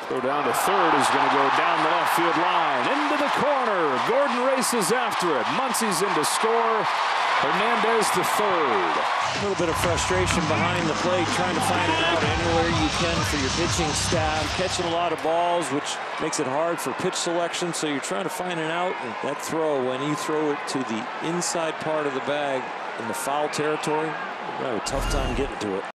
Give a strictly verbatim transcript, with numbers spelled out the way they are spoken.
Throw down to third is going to go down the left field line. Into the corner. Gordon races after it. Muncie's in to score. Hernandez to third. A little bit of frustration behind the plate, trying to find it out anywhere you can for your pitching staff. Catching a lot of balls, which makes it hard for pitch selection, so you're trying to find it out. And that throw, when you throw it to the inside part of the bag in the foul territory, you have a tough time getting to it.